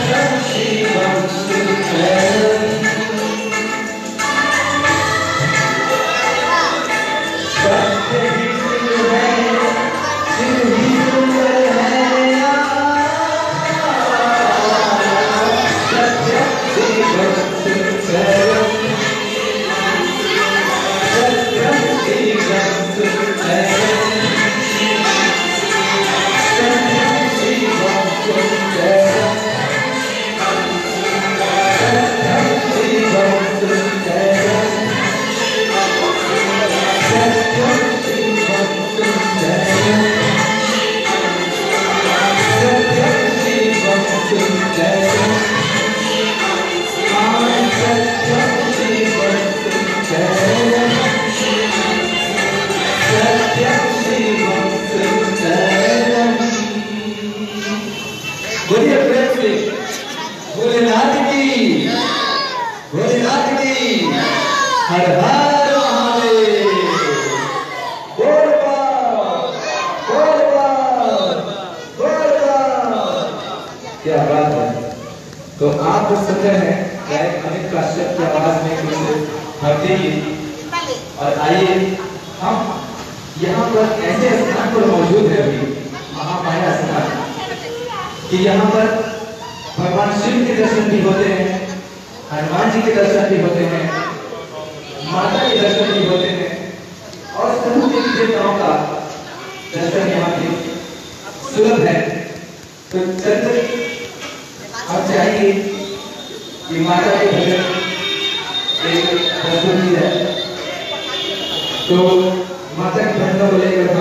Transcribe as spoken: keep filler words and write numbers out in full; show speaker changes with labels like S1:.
S1: भोलेनाथ की भोलेनाथ की हर हर महादेव। बोल बम, बोल बम, बोल बम। क्या बात है। तो आप जो सुन रहे हैं गायक अमित काश्यप की आवाज में कुछ भक्ति गीत। और आइए हम यहाँ पर ऐसे स्थान पर मौजूद है अभी महामाया स्थान कि यहाँ पर भगवान शिव के दर्शन भी होते हैं, हनुमान जी के दर्शन भी होते हैं, माता के दर्शन भी होते हैं और सभी देवी देवताओं का दर्शन यहाँ पे सुलभ है। तो चलते हम चाहेंगे कि माता के भजन एक प्रस्तुत की जाए। तो माता के भजनों को लेकर